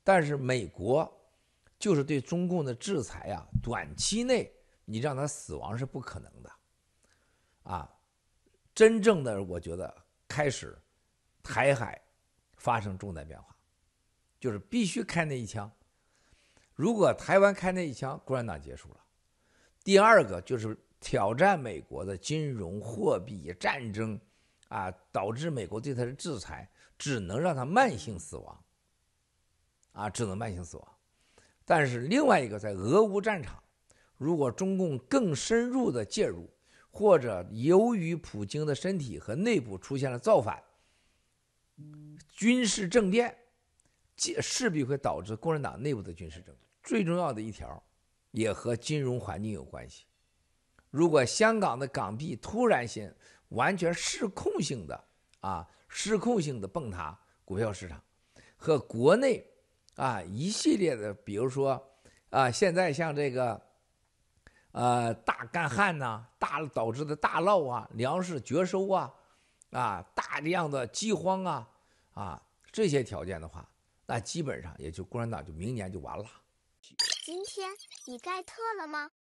但是美国就是对中共的制裁啊，短期内你让他死亡是不可能的啊。真正的我觉得开始台海发生重大变化，就是必须开那一枪。如果台湾开那一枪，共产党结束了。第二个就是挑战美国的金融、货币、战争啊，导致美国对他的制裁，只能让他慢性死亡啊，只能慢性死亡。但是另外一个，在俄乌战场，如果中共更深入的介入，或者由于普京的身体和内部出现了造反，军事政变势必会导致共产党内部的军事政变。最重要的一条也和金融环境有关系。如果香港的港币突然间完全失控性的崩塌股票市场，和国内一系列的，比如说现在像这个大干旱呐、导致的大涝啊、粮食绝收大量的饥荒这些条件的话，那基本上也就共产党就明年就完了。 今天你盖特了吗？